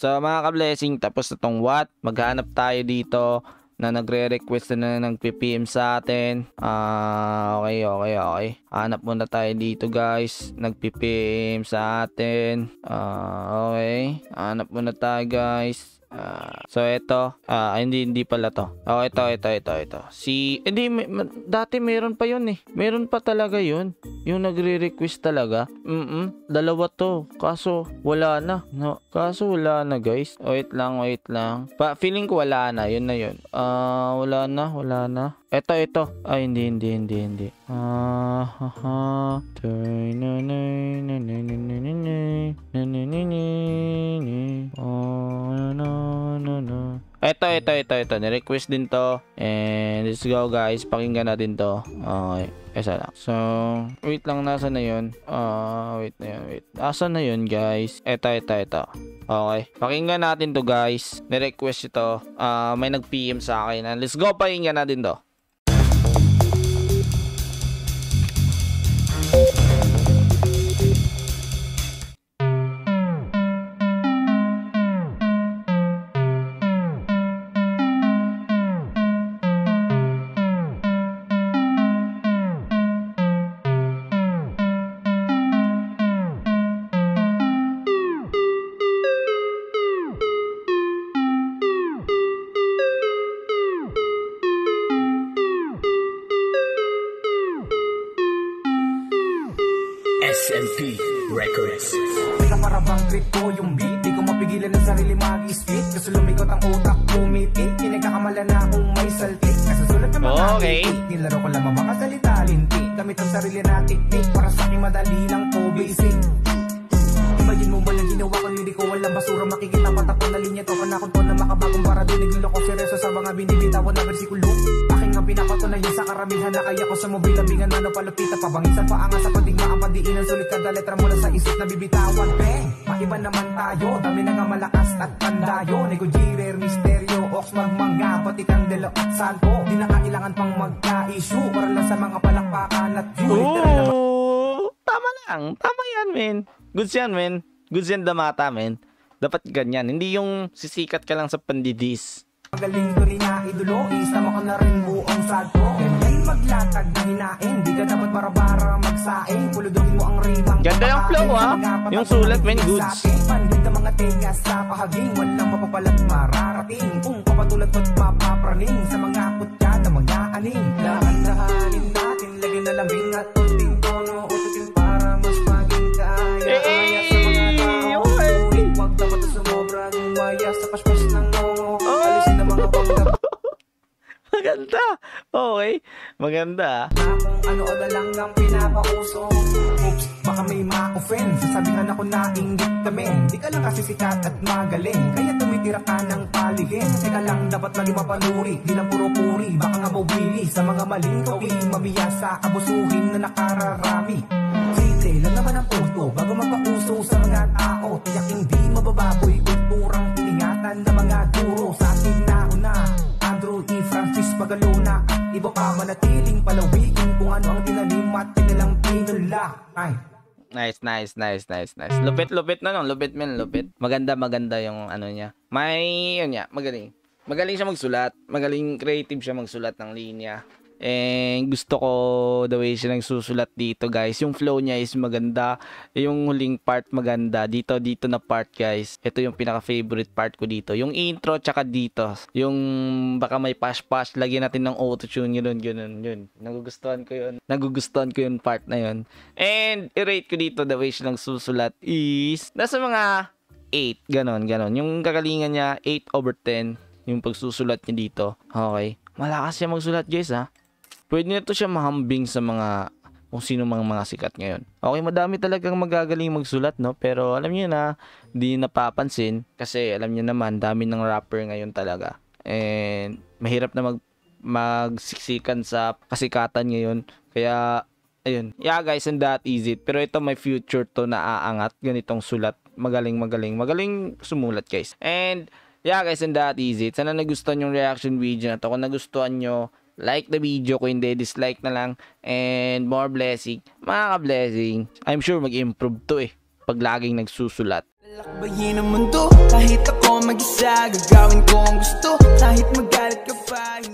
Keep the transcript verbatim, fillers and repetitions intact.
So mga ka-blessing, tapos na tong what. Maghanap tayo dito na nagre-request na nag-P M sa atin. Ah, uh, okay, okay, okay. Hanap muna tayo dito guys. Nag-P M sa atin. Ah, uh, okay. Hanap muna tayo guys. Uh, so ito, ah uh, hindi hindi pala to. Oh, ito ito ito ito. Si hindi may, dati meron pa 'yun eh. Meron pa talaga 'yun. Yung nagre-request talaga. Mm. Dalawa to. Kaso wala na. No, kaso wala na, guys. Wait lang, wait lang. Pa feeling ko wala na. 'Yun na 'yun. Ah, uh, wala na, wala na. Ito ito. Ay hindi hindi hindi hindi. Ah, ha ha. Oh, no. No, no. Ito, ito, ito, ito. Ni-request din to. And let's go guys. Pakinggan natin to. Okay. Esa lang. So, wait lang. Nasa na yun? Uh, wait na yun. Wait. Asa na yun guys? Ito, ito, ito. Okay. Pakinggan natin to guys. Ni-request ito. Uh, may nag-P M sa akin. And let's go. Pakinggan natin to. S M P Records. Teka para bang trip ko yung beat. Di ko mapigilan ng sarili mag-spit. Kasi lumikot ang utak pumitit. Pinagkakamala na akong may saltik. Kasasulat na mga okay. titik. Nilaro ko lang mabakasalita lintik. Gamit ang sarili na tiktik. Para sa aking madali lang po basic. Imagine mo ba lang ginawa ko hindi ko walang basura. Makikita patapon na linya to. Panakon ko na makabagong para dinig loko seryoso sa mga binibitawan na versikulo. Aking nga pinapatunayan sa karamihan na kaya ko sa mobilabingan na no palupita. Pabangisan paanga sa padigma ang padiinan. Sulit kada letra mula sa isip na bibitawan. Peng, maiba naman tayo. Dami na nga malakas at pandayo. Nego Jirer, Misterio, Ox, Magmanga, pati Candelo at Santo. Di na kailangan pang magka-issue. Para lang sa mga palakpakan at view. Tama lang. Tama yan, men. Goods yan, men. Goods yan, Damata, men. Dapat ganyan. Hindi yung sisikat ka lang sa pandidis. Magaling ko rin na idolo. Isama ko na rin buong salto. Ganyan maglatag na hinain. Di ka dapat para-para magsaing. Puludogin mo ang rimang. Ganda yung flow, ha? Yung sulat, men. Goods. Pandit ang mga tenga sa pahaging. Walang mapapalat mararating. Kung papatulad ko't mapapraning. Sa mga kutya na mga aning. Dahan-dahanin natin. Lagyan na lambing at tunting tono. Ututin para mas maging kaya. Kaya sa mga tao. Huwag dapat na sumobra. Gumaya sa paspas ng nongo. Alisin na mga bangga. Maganda. Okay. Maganda. Kung ano o na lang ang pinapauso. Oops, baka may ma-offend. Sasabihan ako na inggit kami. Di ka lang kasi sikat at magaling. Kaya tumitira ka ng paligid. Teka lang dapat maging mapanuri. Di lang puro puri. Baka nga mabili sa mga maling kapiling. Mabiyasa abusuhin na nakararami. Simple lang naman ang punto. Bago magpauso sa mga tao. Tiyak hindi mabababoy. Kulturang iningatan ng mga guro. Sa ating nauna Andrew E. Francis Pagalona. Iba pa manatiling palawigin. Kung ano ang tinanim at tinilang pinula. Ay. Nice, nice, nice, nice, nice. Lupit, lupit na no. Lupit, men, lupit. Maganda, maganda yung ano niya. May, yun niya, magaling. Magaling siya magsulat. Magaling, creative siya magsulat ng linya. And gusto ko the way siya nagsusulat dito, guys. Yung flow niya is maganda. Yung huling part maganda. Dito, dito na part, guys. Ito yung pinaka-favorite part ko dito. Yung intro, tsaka dito. Yung baka may pash-pash. Lagyan natin ng auto-tune. Yun, yun, yun. Nagugustuhan ko yun. Nagugustuhan ko yung part na yun. And i-rate ko dito the way siya nagsusulat is nasa mga eight. Ganon, ganon. Yung kagalingan niya, eight over ten. Yung pagsusulat niya dito. Okay. Malakas siya magsulat, guys, ha. Pwede na to siya mahambing sa mga kung sino mga mga sikat ngayon. Okay, madami talagang magagaling magsulat, no? Pero alam niyo na, di napapansin kasi alam niyo naman, dami ng rapper ngayon talaga. And mahirap na mag magsiksikan sa kasikatan ngayon. Kaya ayun. Yeah, guys, and that is it. Pero ito may future to na aangat, ganitong sulat. Magaling, magaling, magaling sumulat, guys. And yeah, guys, and that is it. Sana nagustuhan yung reaction video na to. Kung nagustuhan nyo, like the video. Kung hindi, dislike na lang. And more blessing. Mga ka-blessing. I'm sure mag-improve to eh. Pag laging nagsusulat. Lakbayin ang mundo, kahit ako mag-isa, gagawin ko ang gusto, kahit magalit ka pa.